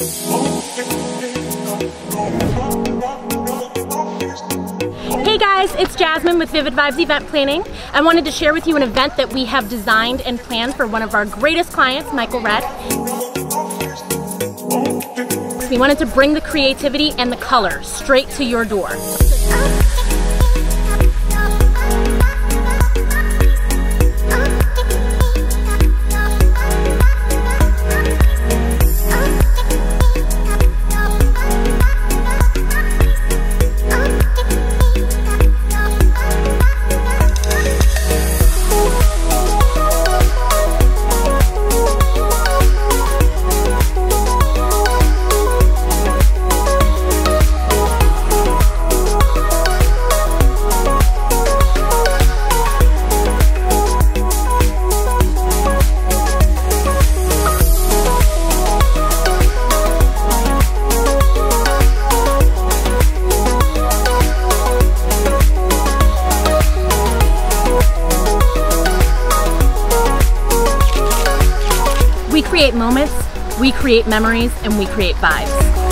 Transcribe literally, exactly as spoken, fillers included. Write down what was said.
Hey guys, it's Jasmine with Vivid Vibes Event Planning. I wanted to share with you an event that we have designed and planned for one of our greatest clients, Michael Redd. We wanted to bring the creativity and the color straight to your door. We create moments, we create memories, and we create vibes.